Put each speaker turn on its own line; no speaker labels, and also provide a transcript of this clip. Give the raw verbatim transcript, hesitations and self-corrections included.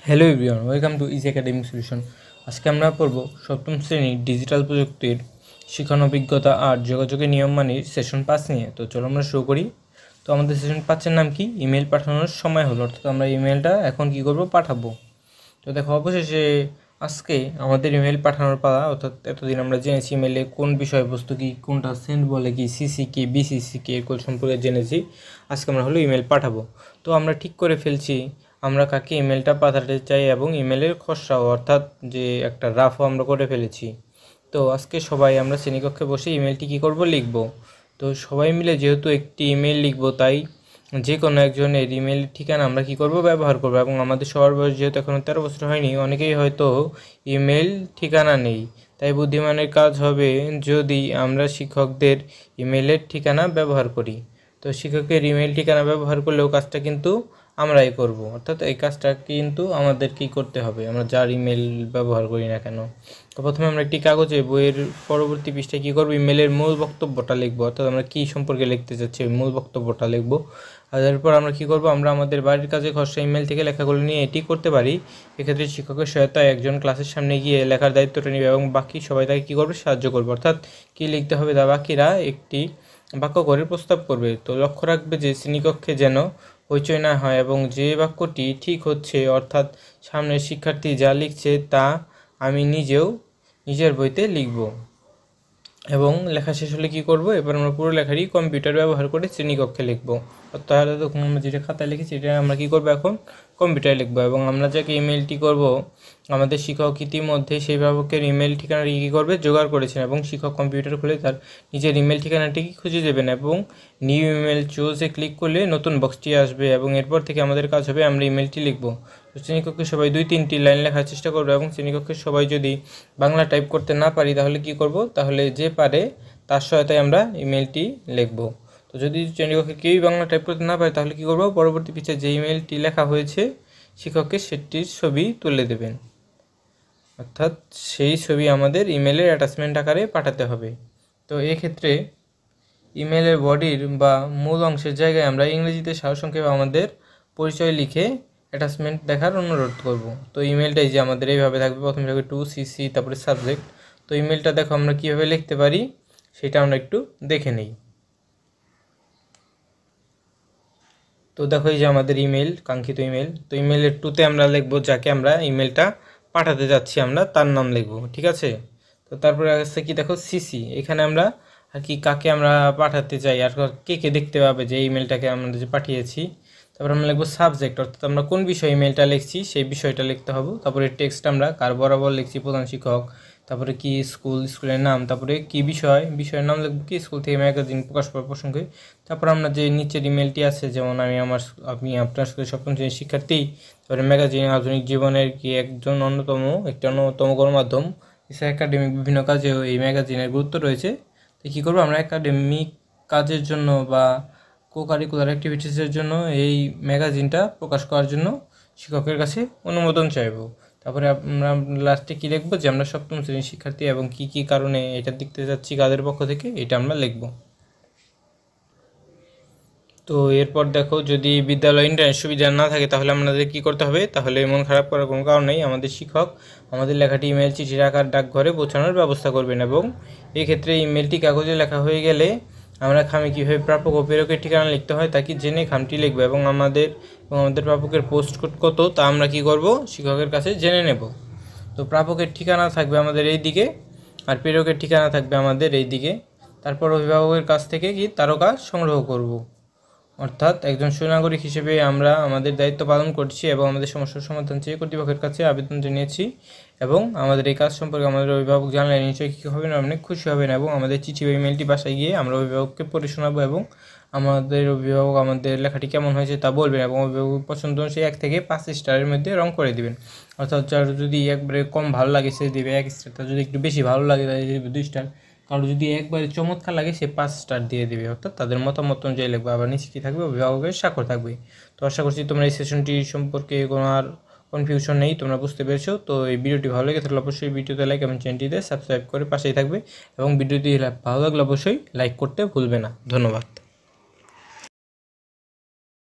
Hello everyone, welcome to easy academic solution. আজকে আমরা পড়ব সপ্তম শ্রেণীর ডিজিটাল প্রযুক্তির শিক্ষণ অভিজ্ঞতা আর যোগাযোগের নিয়মমানির সেশন পাঁচ নিয়ে। তো চলো আমরা শুরু করি। তো আমাদের সেশন পাঁচের নাম কি? ইমেল পাঠানোর সময় হলো, অর্থাৎ আমরা ইমেলটা এখন কি করব, পাঠাবো। তো দেখো, অবশেষে আজকে আমাদের ইমেল পাঠানোর পালা। অর্থাৎ এতদিন আমরা জেনেছি ইমেলে কোন বিষয়বস্তু কি, কোনটা সেন্ড বলে কি, সিসি কি, বিসিসি কি, এর সম্পর্কে জেনেছি। আজকে আমরা হলো ইমেল পাঠাবো। তো আমরা ঠিক করে ফেলছি আমরা কাকে ইমেলটা পাঠাতে চাই এবং ইমেলের খসড়াও অর্থাৎ যে একটা রাফও আমরা করে ফেলেছি। তো আজকে সবাই আমরা শ্রেণীকক্ষে বসে ইমেলটি কী করব, লিখব। তো সবাই মিলে যেহেতু একটি ইমেল লিখব, তাই যে কোনো একজনের ইমেল ঠিকানা আমরা কী করব, ব্যবহার করব। এবং আমাদের সবার বয়স যেহেতু এখনও তেরো বছর হয়নি, অনেকেই হয়তো ইমেল ঠিকানা নেই। তাই বুদ্ধিমানের কাজ হবে যদি আমরা শিক্ষকদের ইমেলের ঠিকানা ব্যবহার করি। তো শিক্ষকের ইমেল ঠিকানা ব্যবহার করলেও কাজটা কিন্তু আমরাই করব, অর্থাৎ এই কাজটা কিন্তু আমাদের কী করতে হবে, আমরা যার ইমেল ব্যবহার করি না কেন। তো প্রথমে আমরা একটি কাগজে বইয়ের পরবর্তী পৃষ্ঠায় কী করব, ইমেলের মূল বক্তব্যটা লিখব, অর্থাৎ আমরা কী সম্পর্কে লিখতে চাচ্ছি ওই মূল বক্তব্যটা লিখব। আর এরপর আমরা কী করব, আমরা আমাদের বাড়ির কাজে খসড়া ইমেল থেকে লেখাগুলো নিয়ে এটি করতে পারি। এক্ষেত্রে শিক্ষকের সহায়তায় একজন ক্লাসের সামনে গিয়ে লেখার দায়িত্বটা নেবে এবং বাকি সবাই তাকে কী করবে, সাহায্য করবে। অর্থাৎ কী লিখতে হবে তা বাকিরা একটি বাক্য করে প্রস্তাব করবে। তো লক্ষ্য রাখবে যে শ্রেণীকক্ষে যেন হইচই না হয় এবং যে বাক্যটি ঠিক হচ্ছে, অর্থাৎ সামনের শিক্ষার্থী যা লিখছে তা আমি নিজেও নিজের বইতে লিখব। এবং লেখা শেষ হলে কী করব, এবার আমরা পুরো লেখাটি কম্পিউটার ব্যবহার করে শ্রেণীকক্ষে লিখব। তাহলে তখন আমরা যেটা খাতায় লিখেছি এটা আমরা কী করবো, এখন কম্পিউটারে লিখবো। এবং আমরা যাকে ইমেলটি করব, আমাদের শিক্ষক ইতিমধ্যে সেই ভাবকের ইমেল ঠিকানাটি কী করবে, জোগাড় করেছেন এবং শিক্ষক কম্পিউটার খুলে তার নিজের ইমেল ঠিকানাটি খুঁজে দেবেন এবং নিউ ইমেল চুজে ক্লিক করলে নতুন বক্সটি আসবে এবং এরপর থেকে আমাদের কাজ হবে আমরা ইমেলটি লিখব। তো শ্রেণীকক্ষে সবাই দুই তিনটি লাইন লেখার চেষ্টা করবো এবং শ্রেণীকক্ষের সবাই যদি বাংলা টাইপ করতে না পারি তাহলে কি করব, তাহলে যে পারে তার সহায়তায় আমরা ইমেলটি লিখব। তো যদি শ্রেণীকক্ষে কেউই বাংলা টাইপ করতে না পারে তাহলে কী করব, পরবর্তী পৃষ্ঠায় যে ইমেলটি লেখা হয়েছে শিক্ষককে সেটির ছবি তুলে দেবেন, অর্থাৎ সেই ছবি আমাদের ইমেলের অ্যাটাচমেন্ট আকারে পাঠাতে হবে। তো এক্ষেত্রে ইমেলের বডির বা মূল অংশের জায়গায় আমরা ইংরেজিতে সারসংক্ষেপে আমাদের পরিচয় লিখে অ্যাটাচমেন্ট দেখার অনুরোধ করব। তো ইমেলটাই যে আমাদের এইভাবে থাকবে, প্রথমে থাকবে টু সিসি, তারপরে সাবজেক্ট। তো ইমেলটা দেখো আমরা কীভাবে লিখতে পারি সেটা আমরা একটু দেখে নিই। তো দেখো এই যে আমাদের ইমেল, কাঙ্ক্ষিত ইমেল। তো ইমেলের টুতে আমরা লিখব যাকে আমরা ইমেলটা পাঠাতে যাচ্ছি, আমরা তার নাম লিখব, ঠিক আছে। তো তারপরে আসছে কি, দেখো সিসি, এখানে আমরা আর কি কাকে আমরা পাঠাতে চাই আর কে কে দেখতে পাবে যে ইমেলটাকে আমরা যে পাঠিয়েছি। তারপর আমরা লিখবো সাবজেক্ট, অর্থাৎ আমরা কোন বিষয়ে ইমেলটা লিখছি সেই বিষয়টা লিখতে হবে। তারপরে টেক্সট আমরা কার বরাবর লিখছি, প্রধান শিক্ষক, তারপরে কি স্কুল, স্কুলের নাম, তারপরে কি বিষয়, বিষয়ের নাম লিখবো কি স্কুল থেকে ম্যাগাজিন প্রকাশ পাওয়ার প্রসঙ্গে। তারপর আমরা যে নিচের ইমেলটি আছে, যেমন আমি আমার আপনি আপনার স্কুলের সপ্তম শ্রেণীর শিক্ষার্থী, তারপরে ম্যাগাজিন আধুনিক জীবনের কি একজন অন্যতম একটি অন্যতম গণমাধ্যম, একাডেমিক বিভিন্ন কাজেও এই ম্যাগাজিনের গুরুত্ব রয়েছে। তো কী করবো, আমরা একাডেমিক কাজের জন্য বা কো কারিকুলার অ্যাক্টিভিটিসের জন্য এই ম্যাগাজিনটা প্রকাশ করার জন্য শিক্ষকের কাছে অনুমোদন চাইব। তারপরে আমরা লাস্টে কী লিখবো, যে আমরা সপ্তম শ্রেণীর শিক্ষার্থী এবং কী কী কারণে এটা দেখতে যাচ্ছি কাদের পক্ষ থেকে, এটা আমরা লিখব। তো এরপর দেখো, যদি বিদ্যালয়ে ইন্টারনেট সুবিধা না থাকে তাহলে আমাদের কী করতে হবে, তাহলে মন খারাপ করার কোনো কারণ নেই। আমাদের শিক্ষক আমাদের লেখাটি ইমেল চিঠির আকার ডাকঘরে পৌঁছানোর ব্যবস্থা করবেন এবং এই ক্ষেত্রে ইমেলটি কাগজে লেখা হয়ে গেলে আমরা খামে কীভাবে প্রাপক ও প্রেরকের ঠিকানা লিখতে হয় তা কি জেনে খামটি লিখবো এবং আমাদের এবং আমাদের প্রাপকের পোস্ট কোড কত তা আমরা কী করব, শিক্ষকের কাছে জেনে নেব। তো প্রাপকের ঠিকানা থাকবে আমাদের এই দিকে আর প্রেরকের ঠিকানা থাকবে আমাদের এই দিকে। তারপর অভিভাবকের কাছ থেকে কি তারকা সংগ্রহ করব, অর্থাৎ একজন সুনাগরিক হিসেবে আমরা আমাদের দায়িত্ব পালন করছি এবং আমাদের সমস্যার সমাধান চেয়ে কর্তৃপক্ষের কাছে আবেদন জানিয়েছি এবং আমাদের এই কাজ সম্পর্কে আমাদের অভিভাবক জানলে নিশ্চয়ই কী হবেন, অনেক খুশি হবেন এবং আমাদের চিঠি বা ইমেলটি বাসায় গিয়ে আমরা অভিভাবককে পড়ে শোনাবো এবং আমাদের অভিভাবক আমাদের লেখাটি কেমন হয়েছে তা বলবেন এবং অভিভাবক পছন্দ অনুযায়ী এক থেকে পাঁচ স্টারের মধ্যে রং করে দেবেন। অর্থাৎ যার যদি একবারে কম ভালো লাগে সে দেবে এক স্টার, তার যদি একটু বেশি ভালো লাগে তাহলে দেবে দুই স্টার, কারো যদি একবারে চমৎকার লাগে সে পাঁচ স্টার দিয়ে দেবে। অর্থাৎ তাদের মতামত অনুযায়ী লিখবে। আবার নিচে কী থাকবে, অভিভাবকের স্বাক্ষর থাকবে। তো আশা করছি তোমরা এই সেশনটি সম্পর্কে কোনো আর কনফিউশন নেই, তোমরা বুঝতে পেরেছো। তো এই ভিডিওটি ভালো লেগে থাকলে অবশ্যই ভিডিওতে লাইক এবং চ্যানেলটিতে সাবস্ক্রাইব করে পাশেই থাকবে এবং ভিডিওটি ভালো লাগলে অবশ্যই লাইক করতে ভুলবে না। ধন্যবাদ।